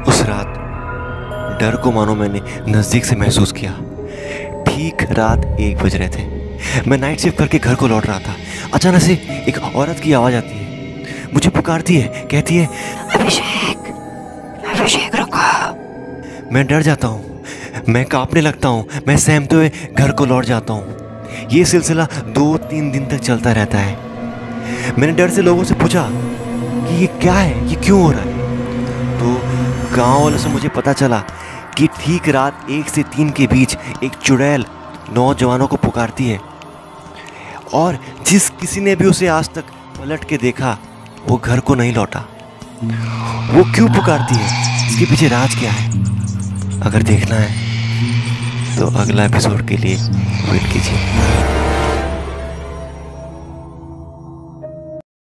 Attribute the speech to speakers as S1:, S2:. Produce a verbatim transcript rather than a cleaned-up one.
S1: उस रात डर को मानो मैंने नज़दीक से महसूस किया। ठीक रात एक बज रहे थे। मैं नाइट शिफ्ट करके घर को लौट रहा था। अचानक से एक औरत की आवाज़ आती है, मुझे पुकारती है, कहती है अभिषेक, अभिषेक रुको। मैं डर जाता हूँ, मैं कांपने लगता हूँ, मैं सहमते हुए घर को लौट जाता हूँ। ये सिलसिला दो तीन दिन तक चलता रहता है। मैंने डर से लोगों से पूछा कि ये क्या है, ये क्यों हो रहा है। तो गांव वालों से मुझे पता चला कि ठीक रात एक से तीन के बीच एक चुड़ैल नौजवानों को पुकारती है, और जिस किसी ने भी उसे आज तक पलट के देखा वो घर को नहीं लौटा। वो क्यों पुकारती है, इसके पीछे राज क्या है? अगर देखना है तो अगला एपिसोड के लिए वेट कीजिए।